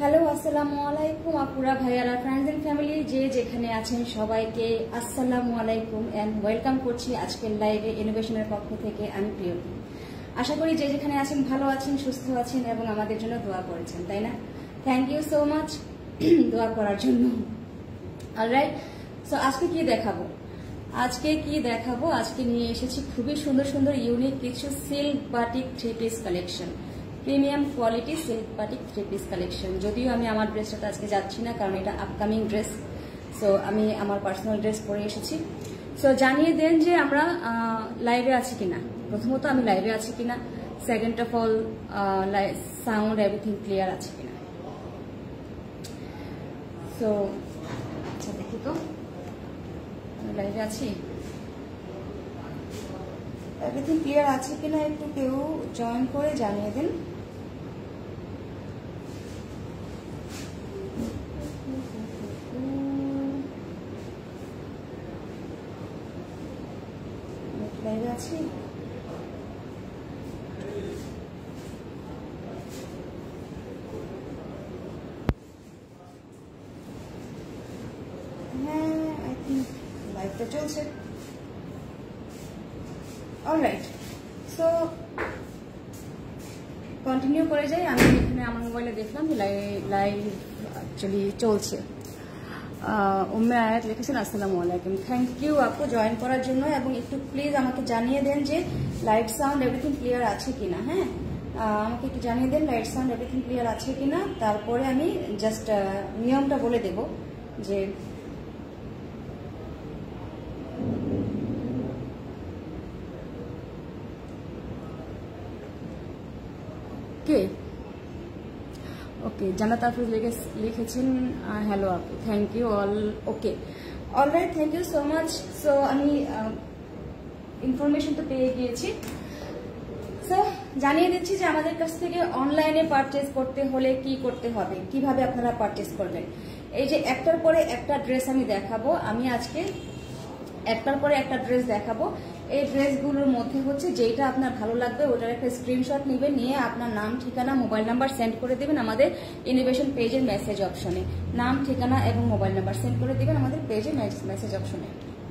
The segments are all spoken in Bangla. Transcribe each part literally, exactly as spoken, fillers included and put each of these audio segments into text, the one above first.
হ্যালো, আসসালামু আলাইকুম আপুরা ভাইয়ারা, ফ্রেন্ডস এন্ড ফ্যামিলি যে যেখানে আছেন সবাইকে আসসালামু আলাইকুম এন্ড ওয়েলকাম করছি আজকের লাইভে ইনোভেশনের পক্ষ থেকে। আমি প্রিয়তি। আশা করি যে যেখানে আছেন ভালো আছেন, সুস্থ আছেন এবং আমাদের জন্য দোয়া করেছেন, তাই না? থ্যাংক ইউ সো মাচ দোয়া করার জন্য। অলরাইট, সো আজকে কি দেখাবো আজকে কি দেখাবো আজকে নিয়ে এসেছি খুবই সুন্দর সুন্দর ইউনিক কিছু silk batik three piece collection, premium quality silk batik three piece collection. যদিও আমি আমার ড্রেসটা আজকে যাচ্ছি না, কারণ এটা আপকামিং ড্রেস, সো আমি আমার পার্সোনাল ড্রেস পরে এসেছি। সো জানিয়ে দেন যে আমরা লাইভে আছি কিনা। প্রথমত আমি লাইভে আছি কিনা, second of all sound everything clear আছে কিনা। সো আচ্ছা দেখি তো আমি লাইভে আছি, এভরিথিং ক্লিয়ার আছে কিনা একটু কেউ জয়েন করে জানিয়ে দেন। লাইভে আছি, হ্যাঁ আই থিঙ্ক লাইভটা চলছে। অলরাইট, সো কন্টিনিউ করে যাই। আমি এখানে আমার মোবাইলে দেখলাম যে লাইভ অ্যাকচুয়ালি চলছে। উম্মে আয়াত লিখেছেন আসসালামু আলাইকুম, থ্যাংক ইউ আপু জয়েন করার জন্য, এবং একটু প্লিজ আমাকে জানিয়ে দেন যে লাইট সাউন্ড এভরিথিং ক্লিয়ার আছে কিনা। হ্যাঁ, আমাকে একটু জানিয়ে দেন লাইট সাউন্ড এভরিথিং ক্লিয়ার আছে কিনা। তারপরে আমি জাস্ট নিয়মটা বলে দেব যে কে ওকে জান্নাত আফরোজ লিখেছেন হ্যালো আপু, thank you all. Okay, alright, thank you so much. So আমি ইনফরমেশন তো পেয়ে গিয়েছি। সো জানিয়ে দিচ্ছি যে আমাদের কাছ থেকে অনলাইনে পারচেজ করতে হলে কি করতে হবে, কিভাবে আপনারা পারচেজ করবেন। এই যে একটার পরে একটা ড্রেস আমি দেখাবো, আমি আজকে একটার পরে একটা ড্রেস দেখাবো। এই ড্রেসগুলোর মধ্যে হচ্ছে যেটা আপনার ভালো লাগবে ওটার একটা স্ক্রিনশট নেবেন, নিয়ে আপনার নাম, ঠিকানা, মোবাইল নাম্বার সেন্ড করে দেবেন আমাদের ইনোভেশন পেজের মেসেজ অপশনে। নাম, ঠিকানা এবং মোবাইল নাম্বার সেন্ড করে দেবেন আমাদের পেজের মেসেজ অপশনে।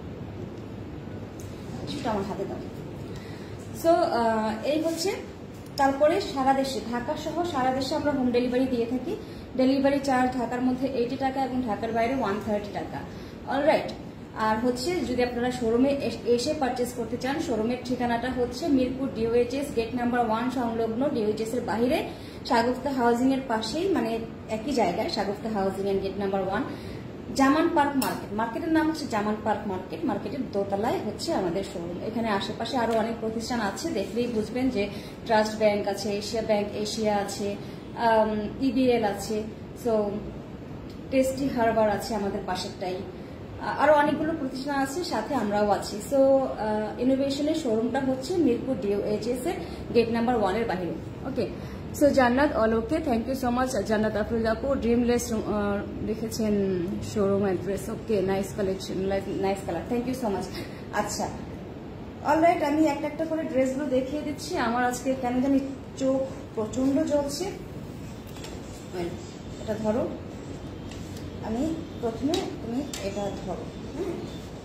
সেটা আমার হাতে দাও। সো এই হচ্ছে, তারপরে সারা দেশে, ঢাকা সহ সারা দেশে আমরা হোম ডেলিভারি দিয়ে থাকি। ডেলিভারি চার্জ ঢাকার মধ্যে এইটি টাকা এবং ঢাকার বাইরে ওয়ান থার্টি টাকা। অলরাইট, আর হচ্ছে যদি আপনারা শোরুমে এসে পারচেস করতে চান, শোরুমের ঠিকানাটা হচ্ছে Mirpur DOHS gate number one সংলগ্ন, ডিওএইচএস এর বাইরে শাগুফতা হাউজিং এর পাশেই, মানে একই জায়গায় শাগুফতা হাউজিং এর gate number one, Zaman park market. মার্কেটের নাম হচ্ছে জামান পার্ক মার্কেট। মার্কেটের দোতলায় হচ্ছে আমাদের শোরুম। এখানে আশেপাশে আরো অনেক প্রতিষ্ঠান আছে, দেখলেই বুঝবেন যে ট্রাস্ট ব্যাংক আছে, এশিয়া ব্যাংক এশিয়া আছে, ইবিএল আছে, সো টেস্টি হারবার আছে আমাদের পাশেরটাই, আরো অনেকগুলো প্রতিষ্ঠান আছে, সাথে আমরাও আছি। সো ইনোভেশনের শোরুমটা হচ্ছে মিরপুর ডিওএইচএস এর গেট নাম্বার ওয়ান এর বাইরে। Okay, so Jannat all okay, thank you so much Jannat Afroz আপু। ড্রিমলেস লিখেছেন showroom address. Okay, nice collection, nice colour, thank you so much. আচ্ছা, অলরাইট, আমি একটা একটা করে ড্রেসগুলো দেখিয়ে দিচ্ছি। আমার আজকে কেন জানি চোখ প্রচন্ড জ্বলছে। এটা ধরো, আমি প্রথমে তুমি এটা ধরো। হ্যাঁ,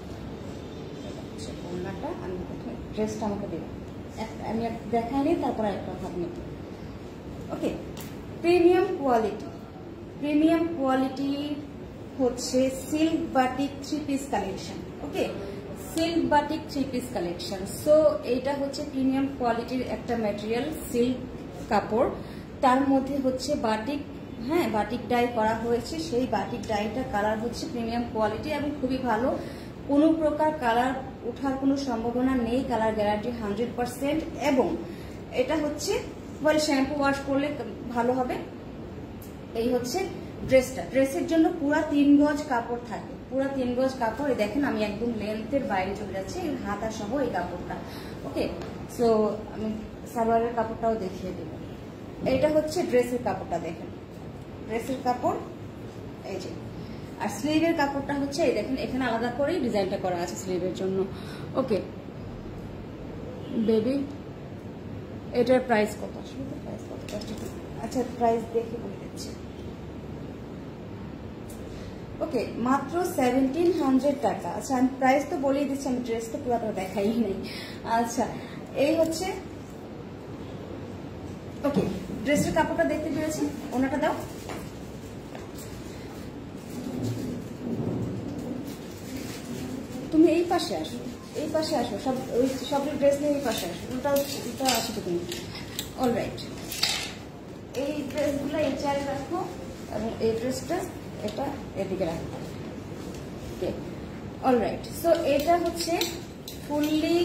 ওড়নাটা আমি প্রথমে, ড্রেসটা আমাকে দেবো, আমি দেখাইনি, তারপরে একটা ভাব নেব। Okay, premium quality, premium quality হচ্ছে silk batik three piece collection. Okay, silk batik three piece collection. So এইটা হচ্ছে প্রিমিয়াম কোয়ালিটির একটা ম্যাটেরিয়াল, সিল্ক কাপড়, তার মধ্যে হচ্ছে বাটিক, হ্যাঁ বাটিক ডাই করা হয়েছে। সেই বাটিক ডাইটা কালার হচ্ছে প্রিমিয়াম কোয়ালিটি এবং খুবই ভালো, কোনো প্রকার কালার ওঠার কোনো সম্ভাবনা নেই, কালার গ্যারান্টি হান্ড্রেড পার্সেন্ট। এবং এটা হচ্ছে ওয়েল শ্যাম্পু ওয়াশ করলে ভালো হবে। এই হচ্ছে ড্রেসটা, ড্রেসের জন্য পুরা তিন গজ কাপড় থাকে, পুরা তিন গজ কাপড়। দেখেন আমি একদম লেন্থের বাইরে চলে যাচ্ছে, হাতা সহ এই কাপড়টা। ওকে, সো আমি সালোয়ারের কাপড়টাও দেখিয়ে দেব। এইটা হচ্ছে ড্রেসের কাপড়টা, দেখেন ড্রেসের কাপড় এই যে। আর স্লিভের কাপড়টা হচ্ছে এই দেখেন, এখানে আলাদা করেই ডিজাইনটা করা আছে স্লিভের জন্য। ওকে বেবি, এটার প্রাইস কত? আসলে প্রাইস কত? আচ্ছা প্রাইস দেখে বলে দিচ্ছি। ওকে, মাত্র সেভেন্টিন হান্ড্রেড টাকা। আচ্ছা আমি প্রাইস তো বলেই দিচ্ছি, আমি ড্রেস তো পুরোটা দেখাই নেই। আচ্ছা এই হচ্ছে, ওকে ড্রেসের কাপড়টা দেখতে পেরেছি, ওনাটা দাও। তুমি এই পাশে আসো, এই পাশে আসো, সব ওই সব ড্রেস নিয়ে এই পাশে আসো, ওটা ওটা আসো তো তুমি। অলরাইট, এই ড্রেসগুলো এই চারে রাখো এবং এই ড্রেসটা এটা এদিকে রাখো। ওকে অলরাইট, সো এটা হচ্ছে ফুললি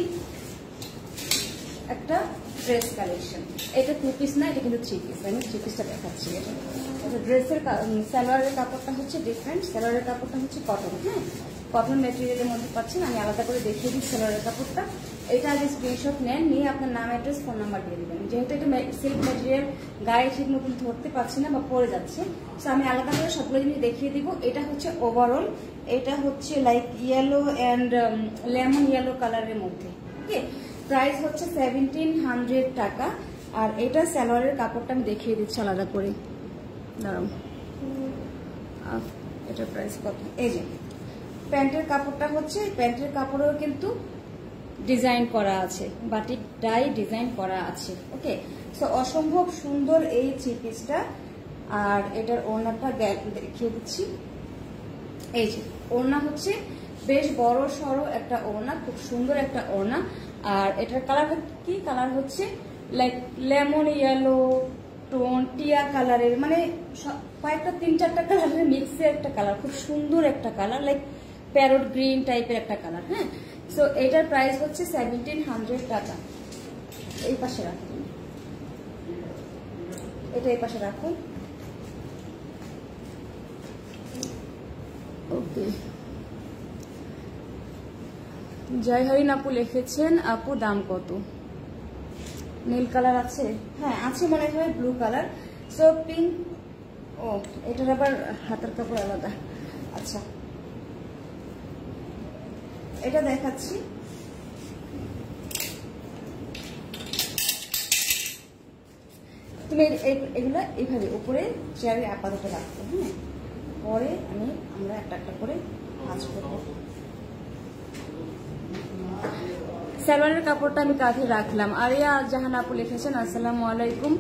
একটা ড্রেস কালেকশন। এটা টু পিস না, এটা কিন্তু থ্রি পিস। আমি থ্রি পিসটা দেখাচ্ছি। এটা ড্রেসের সালোয়ারের কাপড়টা হচ্ছে ডিফারেন্ট, সালোয়ারের কাপড়টা হচ্ছে কটন। হ্যাঁ, কটন ম্যাটেরিয়ালের মধ্যে পাচ্ছেন। আমি আলাদা করে দেখিয়ে দিই সালোয়ারের কাপড়টা। এটা আগে স্ক্রিনশট নেন, নিয়ে আপনার নাম, অ্যাড্রেস, ফোন নাম্বার দিয়ে দেবেন। যেহেতু এটা সিল্ক ম্যাটেরিয়াল, গায়ে ঠিক মতন ধরতে পারছি না বা পরে যাচ্ছে, সো আমি আলাদা করে সবগুলো জিনিস দেখিয়ে দিব। এটা হচ্ছে ওভারঅল, এটা হচ্ছে like yellow and lemon yellow কালারের মধ্যে। ওকে, প্রাইস হচ্ছে সেভেন্টিন হান্ড্রেড টাকা। আর এটা সালোয়ারের কাপড়টা আমি দেখিয়ে দিচ্ছি আলাদা করে, দাঁড়াও। এটার প্রাইস কত? এই যে প্যান্টের কাপড়টা হচ্ছে, প্যান্টের কাপড়েও কিন্তু ডিজাইন করা আছে, বাটিক ডাই ডিজাইন করা আছে। ওকে, সো অসম্ভব সুন্দর এই থ্রি পিসটা। আর এটার ওড়নাটা দেখিয়ে দিচ্ছি। এই যে ওড়না হচ্ছে বেশ বড় সড়ো একটা ওড়না, খুব সুন্দর একটা ওড়না। আর এটার কালার কি কালার হচ্ছে লাইক লেমন ইয়েলো টোন, টিয়া কালারের, মানে কয়েকটা তিন চারটা কালারের মিক্সে একটা কালার, খুব সুন্দর একটা কালার, লাইক প্যারট গ্রিন টাইপের একটা কালার। হ্যাঁ, সো এটার প্রাইস হচ্ছে সেভেন্টিন হান্ড্রেড টাকা। এই পাশে রাখুন, এটা এই পাশে রাখুন। ওকে, জয় হরিণ আপু লিখেছেন, আপু দাম কত? নীল কালার আছে? হ্যাঁ আছে মনে হয়, ব্লু কালার। সো পিঙ্ক, ও এটার আবার হাতের কাপড় আলাদা। আচ্ছা এটা দেখাচ্ছি। তুমি এগুলো এইভাবে উপরে চেয়ারে আপাতত রাখবো। হ্যাঁ, পরে আমি আমরা একটা একটা করে ভাঁজ করবো। সালোয়ারের কাপড়টা আমি কাঁধে রাখলাম। আরিয়া জাহান আপু লিখেছেন, আসসালামু আলাইকুম,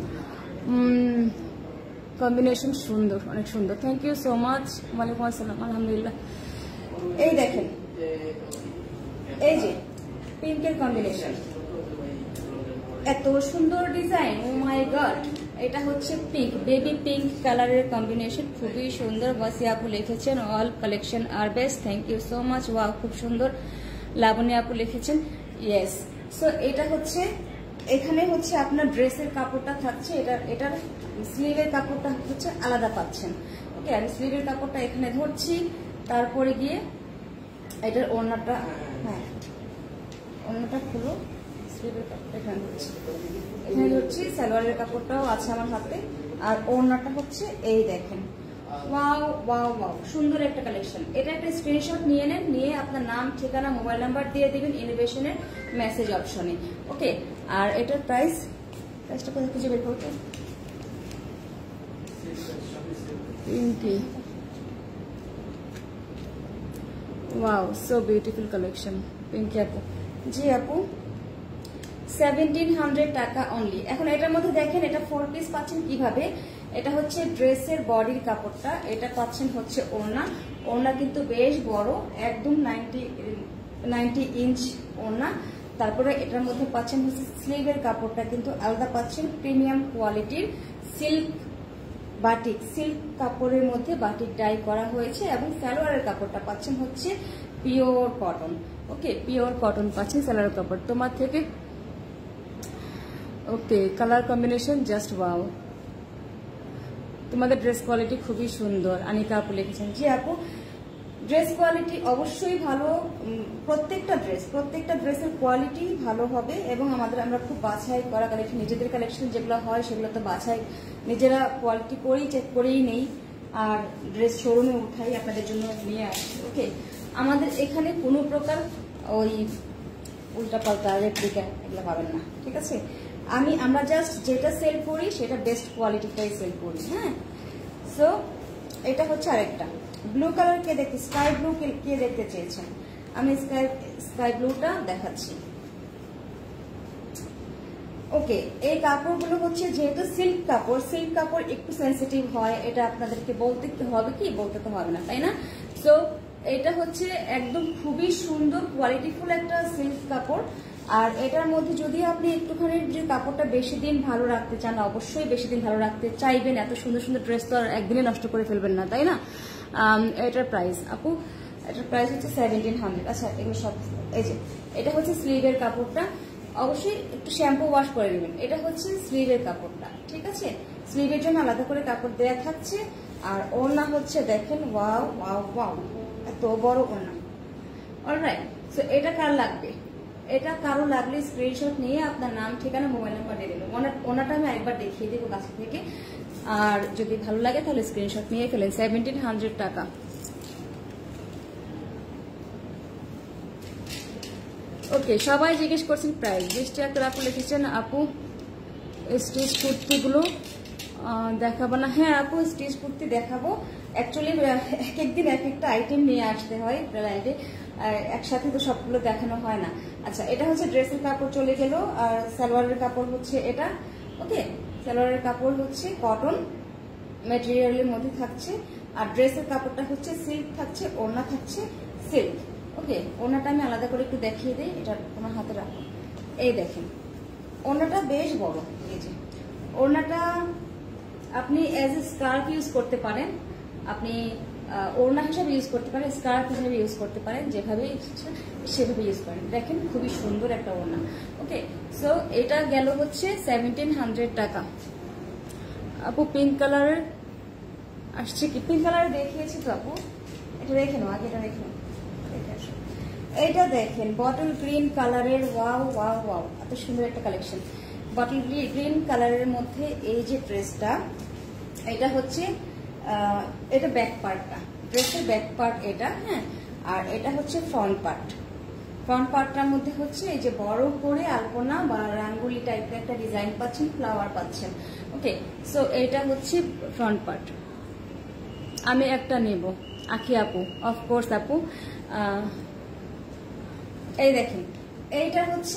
কম্বিনেশন সুন্দর, অনেক সুন্দর, থ্যাংক ইউ সো মাচ। ওয়ালাইকুম আসসালাম, আলহামদুলিল্লাহ। এই দেখেন, এই যে পিঙ্কের কম্বিনেশন, এত সুন্দর ডিজাইন, ও মাই গড। এটা হচ্ছে পিঙ্ক, বেবি পিঙ্ক কালারের কম্বিনেশন, খুবই সুন্দর। ওয়াসি আপু লিখেছেন, অল কালেকশন আর best, thank you so much. Wow খুব সুন্দর। লাবণী আপু লিখেছেন, ইয়েস। সো এটা হচ্ছে, এখানে হচ্ছে আপনার ড্রেসের কাপড়টা থাকছে, এটা এটার স্লিভের কাপড়টা হচ্ছে আলাদা পাচ্ছেন। ওকে, আমি স্লিভের কাপড়টা এখানে ধরছি, তারপরে গিয়ে এটার ওড়নাটা, হ্যাঁ ওড়নাটা খুলো, স্লিভের কাপড়টা এখানে ধরছি, এখানে ধরছি। সালোয়ারের কাপড়টাও আছে আমার হাতে, আর ওড়নাটা হচ্ছে এই দেখেন। ওয়াও ওয়াও ওয়াও, সুন্দর একটা কালেকশন। এটা একটা স্ক্রিনশট নিয়ে নেন, নিয়ে আপনার নাম, ঠিকানা, মোবাইল নাম্বার দিয়ে দিবেন ইনভিটেশনের মেসেজ অপশনে। ওকে, আর এটার প্রাইস, প্রাইসটা কোথায় খুঁজে বের করতে? Pinki, wow so beautiful collection. Pinki আপু, জি আপু, সেভেন্টিন হান্ড্রেড টাকা অনলি। এখন এটার মধ্যে দেখেন, এটা ফোর পিস পাচ্ছেন কিভাবে। এটা হচ্ছে ড্রেসের বডির কাপড়টা, এটা পাচ্ছেন হচ্ছে ওড়না। ওড়না কিন্তু বেশ বড়, একদম নাইনটি নাইনটি ইঞ্চ ওড়না। তারপরে এটার মধ্যে পাচ্ছেন হচ্ছে স্লিভের কাপড়টা কিন্তু আলাদা পাচ্ছেন, প্রিমিয়াম কোয়ালিটির সিল্ক বাটিক, সিল্ক কাপড়ের মধ্যে বাটিক ডাই করা হয়েছে। এবং সালোয়ারের কাপড়টা পাচ্ছেন হচ্ছে pure cotton. Okay, pure cotton পাচ্ছেন সালোয়ারের কাপড় তোমার থেকে। Okay, colour combination just wow, তোমাদের ড্রেস কোয়ালিটি খুবই সুন্দর। আনিকা আপু লিখেছেন, জি আপু, ড্রেস কোয়ালিটি অবশ্যই ভালো। প্রত্যেকটা ড্রেস প্রত্যেকটা ড্রেসের কোয়ালিটি ভালো হবে, এবং আমাদের আমরা খুব বাছাই করা কালেকশন, নিজেদের কালেকশন যেগুলো হয় সেগুলো তো বাছাই নিজেরা কোয়ালিটি করেই চেক করেই নেই, আর ড্রেস শোরুমে উঠাই আপনাদের জন্য নিয়ে আসি। ওকে, আমাদের এখানে কোনো প্রকার ওই উল্টাপাল্টা রেপ্লিকা এগুলো পাবেন না, ঠিক আছে। আমি আমরা জাস্ট যেটা সেল করি সেটা বেস্ট কোয়ালিটিটাই সেল করি। হ্যাঁ, সো এটা হচ্ছে আরেকটা, ব্লু কালার কে দেখতে, স্কাই ব্লু কে দেখতে চেয়েছেন, আমি স্কাই স্কাই ব্লুটা দেখাচ্ছি। ওকে, এই কাপড়গুলো হচ্ছে যেহেতু সিল্ক কাপড়, সিল্ক কাপড় একটু সেন্সিটিভ হয়, এটা আপনাদেরকে বলতে হবে কি, বলতে তো হবে না, তাই না? সো এটা হচ্ছে একদম খুবই সুন্দর কোয়ালিটিফুল একটা সিল্ক কাপড়। আর এটার মধ্যে যদি আপনি একটুখানি যে কাপড়টা বেশি দিন ভালো রাখতে চান, অবশ্যই বেশি দিন ভালো রাখতে চাইবেন, এত সুন্দর সুন্দর ড্রেস তো আর একদিনে নষ্ট করে ফেলবেন না, তাই না? এটার প্রাইস আপু, এটার প্রাইস হচ্ছে সেভেন্টিন হান্ড্রেড। আচ্ছা, এগুলো সব এই যে এটা হচ্ছে স্লিভের কাপড়টা, অবশ্যই একটু শ্যাম্পু ওয়াশ করে নেবেন। এটা হচ্ছে স্লিভের কাপড়টা, ঠিক আছে? স্লিভের জন্য আলাদা করে কাপড় দেয়া থাকছে। আর ওড়না হচ্ছে দেখেন, ওয়াও ওয়াও ওয়াও, এত বড় ওড়না। অলরাইট, সো এটা কার লাগবে? এটা কারো লাগলে স্ক্রিনশট নিয়ে আপনার নাম, ঠিকানা, মোবাইল নাম্বার দিয়ে দেবেন। ওনাটা আমি একবার দেখিয়ে দেবো কাছ থেকে, আর যদি ভালো লাগে তাহলে স্ক্রিনশট নিয়ে ফেলেন। সেভেন্টিন হান্ড্রেড টাকা। ওকে, সবাই জিজ্ঞেস করছেন প্রাইস। বৃষ্টি আক্তার আপু লিখেছেন আপু স্টিচ কুর্তিগুলো দেখাবো না? হ্যাঁ আপু, স্টিচ কুর্তি দেখাবো। অ্যাকচুয়ালি এক একদিন এক একটা আইটেম নিয়ে আসতে হয় লাইভে, একসাথে তো সবগুলো দেখানো হয় না। আচ্ছা, এটা হচ্ছে ড্রেসের কাপড় চলে গেল, আর সালোয়ারের কাপড় হচ্ছে এটা। ওকে, সালোয়ারের কাপড় হচ্ছে কটন ম্যাটেরিয়ালের মধ্যে থাকছে, আর ড্রেসের কাপড়টা হচ্ছে সিল্ক থাকছে, ওড়না থাকছে সিল্ক। ওকে, ওড়নাটা আমি আলাদা করে একটু দেখিয়ে দিই, এটা তোমার হাতে রাখো। এই দেখেন, ওড়নাটা বেশ বড়। এই যে ওড়নাটা আপনি অ্যাজ এ স্কার্ফ ইউজ করতে পারেন, আপনি ওড়না হিসাবে ইউজ করতে পারেন, স্কার্ফ হিসাবে ইউজ করতে পারেন, যেভাবে সেভাবে ইউজ করেন। দেখেন খুবই সুন্দর একটা ওড়না। ওকে, সো এটা গেল হচ্ছে সেভেন্টিন হান্ড্রেড টাকা। আপু পিঙ্ক কালারের আসছে কি? পিঙ্ক কালার দেখিয়েছি তো আপু, এটা রেখে নাও, আগে এটা রেখে নাও। এইটা দেখেন বটল গ্রিন কালারের, ওয়াও ওয়াও ওয়াও, এত সুন্দর একটা কালেকশন। বটল গ্রিন কালারের মধ্যে এই যে ড্রেসটা, এটা হচ্ছে এটা ব্যাক পার্টটা, ড্রেসের ব্যাক পার্ট এটা, হ্যাঁ। আর এটা হচ্ছে ফ্রন্ট পার্ট। ফ্রন্ট পার্টটার মধ্যে হচ্ছে এই যে বড় করে আলপনা বা রাঙ্গুলি টাইপের একটা ডিজাইন পাচ্ছেন, ফ্লাওয়ার পাচ্ছেন। ওকে, সো এটা হচ্ছে ফ্রন্ট পার্ট। আমি একটা নেব, আখি আপু, অফকোর্স আপু। এই দেখেন, এইটা হচ্ছে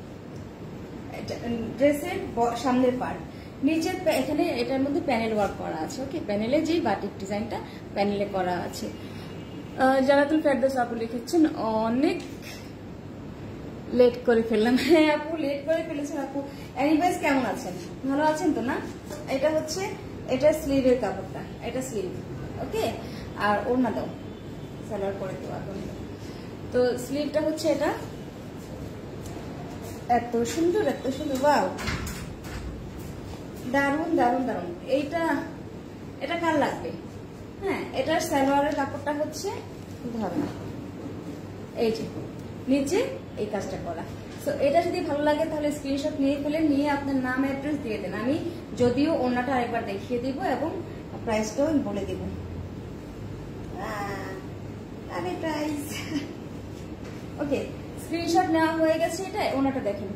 ড্রেসের সামনের পার্ট, নিচের এখানে এটার মধ্যে প্যানেল ওয়ার্ক করা আছে। ওকে, প্যানেলে যে বাটিক ডিজাইনটা প্যানেলে করা আছে। জানাতুল ফেরদৌস আপু লিখেছেন অনেক লেট করে ফেললাম। হ্যাঁ আপু, লেট করে ফেলেছেন আপু। এনিওয়েজ, কেমন আছেন? ভালো আছেন তো না? এটা হচ্ছে এটা স্লিভের কাপড়টা, এটা স্লিভ। ওকে, আর ওড়না দাও, সালোয়ার করে দেবো এখন। তো স্লিভটা হচ্ছে এটা, এত সুন্দর এত সুন্দর, ওয়াও, দারুন দারুন দারুন। এইটা এটা কার লাগবে? হ্যাঁ, এটার সালোয়ারের কাপড়টা হচ্ছে ধরুন এই যে নিচে এই কাজটা করা। সো এটা যদি ভালো লাগে তাহলে স্ক্রিনশট নিয়ে ফেলেন, নিয়ে আপনার নাম অ্যাড্রেস দিয়ে দেন। আমি যদিও ওড়নাটা আরেকবার দেখিয়ে দিব এবং প্রাইসটাও আমি বলে দিব। আরে প্রাইস, ওকে, স্ক্রিনশট নেওয়া হয়ে গেছে। এটা ওড়নাটা দেখেন,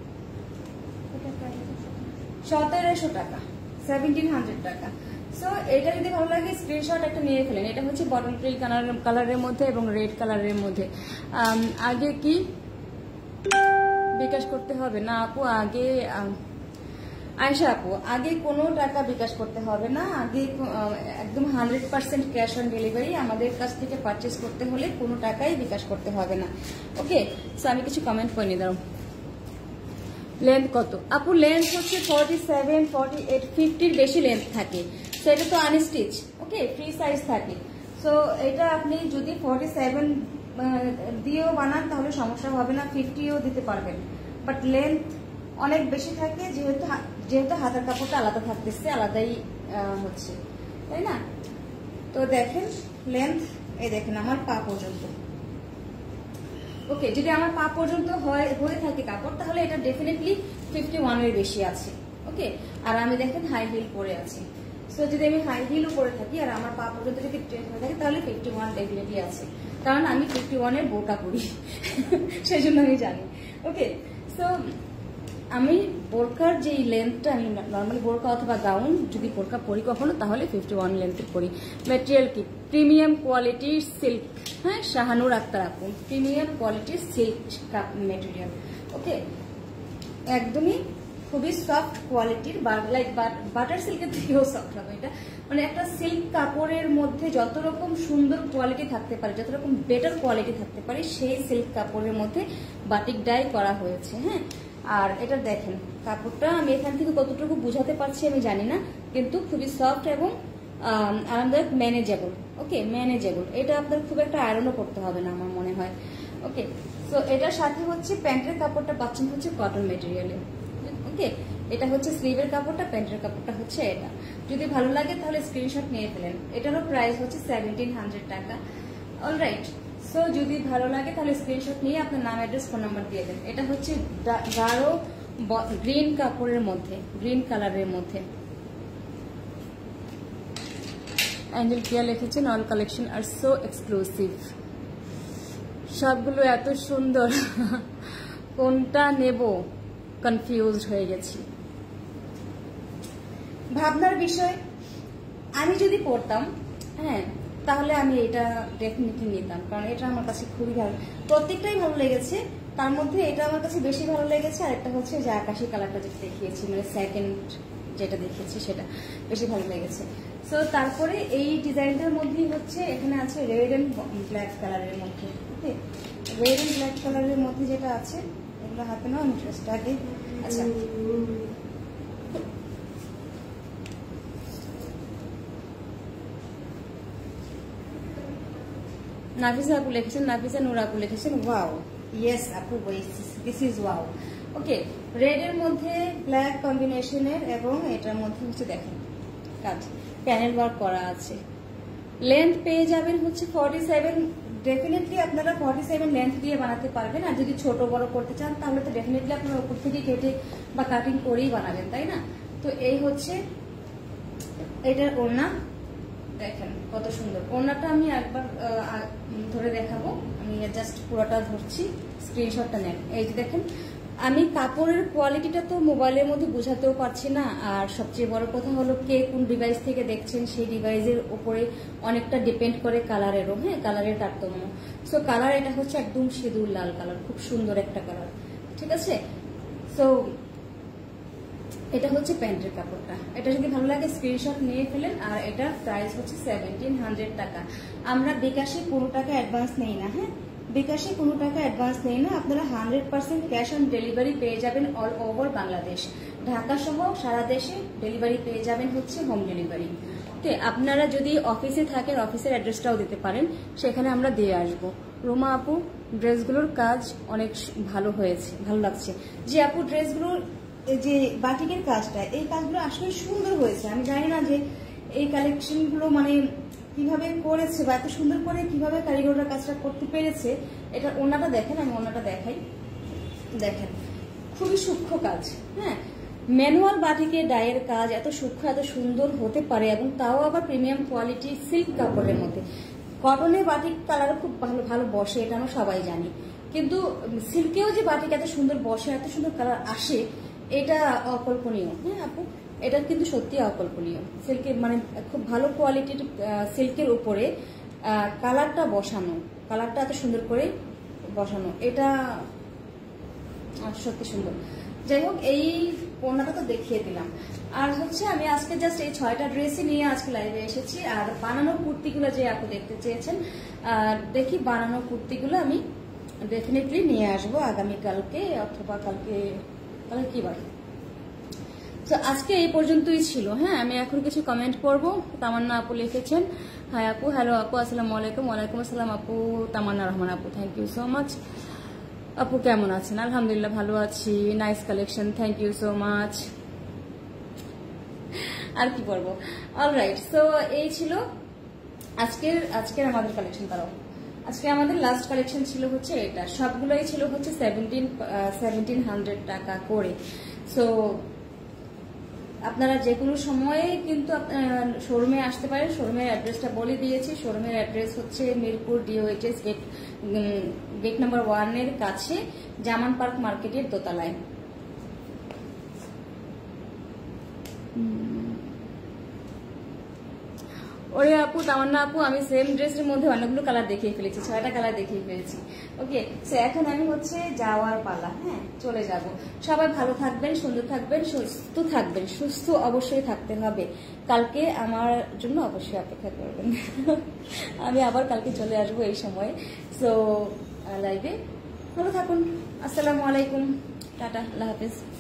সতেরোশো টাকা, সেভেন্টিন হান্ড্রেড টাকা। সো এটা যদি ভালো লাগে স্ক্রিনশট একটা নিয়ে ফেলেন। এটা হচ্ছে বটল গ্রিন কালারের মধ্যে এবং রেড কালারের মধ্যে। আগে কি বিকাশ করতে হবে না আপু? আগে আয়শা আপু, আগে কোনো টাকা বিকাশ করতে হবে না, আগে একদম hundred percent cash on delivery. আমাদের কাছ থেকে পারচেস করতে হলে কোনো টাকাই বিকাশ করতে হবে না। ওকে, সো আমি কিছু কমেন্ট করে নিয়ে দাও। লেন্থ কত আপু? লেন্থ হচ্ছে ফর্টি সেভেন, ফর্টি এইট, ফিফটির বেশি লেন্থ থাকে। সো এটা তো আনস্টিচ, ওকে, ফ্রি সাইজ থাকে। সো এটা আপনি যদি ফর্টি সেভেন দিয়েও বানান তাহলে সমস্যা হবে না, ফিফটিও দিতে পারবেন। বাট লেন্থ অনেক বেশি থাকে, যেহেতু যেহেতু হাতের কাপড়টা আলাদা থাকতেছে, আলাদাই হচ্ছে, তাই না? তো দেখেন লেন্থ, এই দেখেন আমার পা পর্যন্ত। ওকে, যদি আমার পা পর্যন্ত হয়ে থাকে কাপড় তাহলে এটা ডেফিনেটলি ফিফটি ওয়ানের বেশি আছে। ওকে, আর আমি দেখেন হাই হিল পরে আছি। সো যদি আমি হাই হিলও পরে থাকি আর আমার পা পর্যন্ত যদি ট্রেন হয়ে থাকে তাহলে ফিফটি ওয়ান ডেফিনেটলি আছে, কারণ আমি ফিফটি ওয়ানের বোটা করি সেই জন্য আমি জানি। ওকে, সো আমি বোরকার যে লেন্থটা, আমি নর্মালি বোরকা অথবা গাউন যদি বোরকা পরি কখনো, তাহলে ফিফটি ওয়ান লেন্থের পরি। ম্যাটেরিয়াল কি প্রিমিয়াম কোয়ালিটির সিল্ক, হ্যাঁ, শাহানুর আক্তার আপু, প্রিমিয়াম কোয়ালিটির সিল্ক ম্যাটেরিয়াল। ওকে, একদমই খুবই সফট কোয়ালিটির, লাইক বাটার সিল্কের থেকেও সফট হবে এটা। মানে একটা সিল্ক কাপড়ের মধ্যে যত রকম সুন্দর কোয়ালিটি থাকতে পারে, যত রকম বেটার কোয়ালিটি থাকতে পারে, সেই সিল্ক কাপড়ের মধ্যে বাটিক ডাই করা হয়েছে। হ্যাঁ, আর এটা দেখেন কাপড়টা আমি এখান থেকে কতটুকু বুঝাতে পারছি আমি জানি না, কিন্তু খুবই সফট এবং আরামদায়ক, ম্যানেজেবল। ওকে, ম্যানেজেবল। এটা আপনার খুব একটা আয়রনও করতে হবে না আমার মনে হয়। ওকে, সো এটার সাথে হচ্ছে প্যান্টের কাপড়টা পাচ্ছেন হচ্ছে কটন মেটেরিয়ালে। ওকে, এটা হচ্ছে স্লিভের কাপড়টা, প্যান্টের কাপড়টা হচ্ছে এটা। যদি ভালো লাগে তাহলে স্ক্রিনশট নিয়ে ফেলেন। এটারও প্রাইস হচ্ছে সেভেন্টিন হান্ড্রেড টাকা। অলরাইট, সো যদি ভালো লাগে তাহলে স্ক্রিনশট নিয়ে আপনার নাম, অ্যাড্রেস, ফোন নাম্বার দিয়ে দেন। এটা হচ্ছে গাঢ় গ্রিন কাপড়ের মধ্যে, গ্রিন কালারের মধ্যে। অ্যাঞ্জেল কিয়া লিখেছেন অল কালেকশন আর সো এক্সক্লুসিভ। সবগুলো এত সুন্দর, কোনটা নেব কনফিউজড হয়ে গেছি। ভাবনার বিষয়, আমি যদি পড়তাম, হ্যাঁ, তাহলে আমি এটা ডেফিনেটলি নিতাম, কারণ এটা আমার কাছে খুবই ভালো, প্রত্যেকটাই ভালো লেগেছে। তার মধ্যে এটা আমার কাছে বেশি ভালো লেগেছে, আর একটা হচ্ছে যে আকাশি কালারটা যেটা দেখিয়েছি, মানে সেকেন্ড যেটা দেখেছি সেটা বেশি ভালো লেগেছে। সো তারপরে এই ডিজাইনটার মধ্যেই হচ্ছে এখানে আছে রেড এন্ড ব্ল্যাক কালারের মধ্যে। ওকে, রেড এন্ড ব্ল্যাক কালারের মধ্যে যেটা আছে, এগুলো হাতে নাও ইন্টারেস্ট আগে। আচ্ছা, নাফিসা আপু লিখেছেন, নাফিসা নূর আপু লিখেছেন ওয়াও, ইয়েস আপু, this is wow. Okay, red এর মধ্যে ব্ল্যাক কম্বিনেশনের, এবং এটার মধ্যে হচ্ছে দেখেন কাজ প্যানেল ওয়ার্ক করা আছে। লেন্থ পেয়ে যাবেন হচ্ছে ফর্টি সেভেন। ডেফিনেটলি আপনারা ফর্টি সেভেন লেন্থ দিয়ে বানাতে পারবেন, আর যদি ছোট বড় করতে চান তাহলে তো ডেফিনেটলি আপনারা উপর থেকে কেটে বা কাটিং করেই বানাবেন, তাই না? তো এই হচ্ছে এটার ওড়না, দেখেন কত সুন্দর ওড়নাটা। আমি একবার ধরে দেখাবো, আমি জাস্ট পুরোটা ধরছি, স্ক্রিনশটটা নেন। এই যে দেখেন, আমি কাপড়ের কোয়ালিটিটা তো মোবাইলের মধ্যে বোঝাতেও পারছি না, আর সবচেয়ে বড় কথা হলো কে কোন ডিভাইস থেকে দেখছেন সেই ডিভাইসের উপরে অনেকটা ডিপেন্ড করে কালারেরও, হ্যাঁ, কালারের তারতম্য। সো কালার এটা হচ্ছে একদম সিঁদুর লাল কালার, খুব সুন্দর একটা কালার, ঠিক আছে? সো এটা হচ্ছে প্যান্টের কাপড়টা। এটা যদি ভালো লাগে স্ক্রিনশট নিয়ে ফেলেন। আর এটা প্রাইস হচ্ছে সেভেন্টিন হান্ড্রেড টাকা। আমরা বিকাশে কোনো টাকা অ্যাডভান্স নেই না, হ্যাঁ, বিকাশে কোনো টাকা অ্যাডভান্স নেই না। আপনারা hundred percent cash on delivery পেয়ে যাবেন অল ওভার বাংলাদেশ, ঢাকা সহ সারা দেশে ডেলিভারি পেয়ে যাবেন হচ্ছে হোম ডেলিভারি। ওকে, আপনারা যদি অফিসে থাকেন অফিসের অ্যাড্রেসটাও দিতে পারেন, সেখানে আমরা দিয়ে আসবো। রোমা আপু, ড্রেসগুলোর কাজ অনেক ভালো হয়েছে, ভালো লাগছে। যে আপু ড্রেসগুলোর যে বাটিকের কাজটা, এই কাজগুলো আসলে সুন্দর হয়েছে। আমি জানি না যে এই কালেকশনগুলো মানে কিভাবে করেছে বা এত সুন্দর করে কিভাবে কারিগররা কাজটা করতে পেরেছে। এটা ওনাটা দেখেন, আমি ওনাটা দেখাই, দেখেন খুবই সূক্ষ্ম কাজ, হ্যাঁ, ম্যানুয়াল বাটিকে ডাইয়ের কাজ এত সূক্ষ্ম এত সুন্দর হতে পারে, এবং তাও আবার প্রিমিয়াম কোয়ালিটির সিল্ক কাপড়ের মধ্যে। কটনের বাটিক কালার খুব ভালো ভালো বসে, এটা আমরা সবাই জানি, কিন্তু সিল্কেও যে বাটিক এত সুন্দর বসে, এত সুন্দর কালার আসে, এটা অকল্পনীয়। হ্যাঁ আপু, এটা কিন্তু সত্যি অকল্পনীয়। সিল্কের মানে খুব ভালো কোয়ালিটির সিল্কের উপরে কালারটা বসানো, কালারটা এত সুন্দর করে বসানো, এটা সত্যি সুন্দর। যাই হোক, এই পণ্যটা তো দেখিয়ে দিলাম। আর হচ্ছে আমি আজকে জাস্ট এই ছয়টা ড্রেসই নিয়ে আজকে লাইভে এসেছি। আর বানানো কুর্তিগুলো যে আপু দেখতে চেয়েছেন, দেখি বানানো কুর্তিগুলো আমি ডেফিনেটলি নিয়ে আসবো আগামীকালকে অথবা কালকে, তাহলে কি বার। তো আজকে এই পর্যন্তই ছিল। হ্যাঁ, আমি এখন কিছু কমেন্ট করবো। তামান্না আপু লিখেছেন, হাই আপু, হ্যালো আপু, আসসালামু আলাইকুম। ওয়ালাইকুম আসসালাম আপু। তামান্না রহমান আপু, থ্যাংক ইউ সো মাচ। আপু কেমন আছেন? আলহামদুলিল্লাহ ভালো আছি, nice collection, thank you so much. আর কি বলবো, অলরাইট। সো এই ছিল আজকের আজকের আমাদের কালেকশন। তারাও আজকে আমাদের লাস্ট কালেকশন ছিল হচ্ছে এটা, সবগুলোই ছিল হচ্ছে সেভেন্টিন সেভেন্টিন হান্ড্রেড টাকা করে। সো আপনারা যে কোনো সময়ে কিন্তু শোরুমে আসতে পারেন। শোরুমের অ্যাড্রেসটা বলে দিয়েছি। শোরুমের অ্যাড্রেস হচ্ছে Mirpur DOHS gate gate number ওয়ানের কাছে, জামান পার্ক মার্কেটের দোতলায়। ওরে আপু, তামান্না আপু, আমি সেম ড্রেসের মধ্যে অনেকগুলো কালার দেখিয়ে ফেলেছি, ছয়টা কালার দেখিয়ে ফেলেছি। ওকে, সো এখন আমি হচ্ছে যাওয়ার পালা। হ্যাঁ, চলে যাব। সবাই ভালো থাকবেন, সুন্দর থাকবেন, সুস্থ থাকবেন। সুস্থ অবশ্যই থাকতে হবে। কালকে আমার জন্য অবশ্যই অপেক্ষা করবেন। আমি আবার কালকে চলে আসবো এই সময়। সো লাইভে ভালো থাকুন। আসসালামু আলাইকুম, টাটা, আল্লাহ হাফিজ।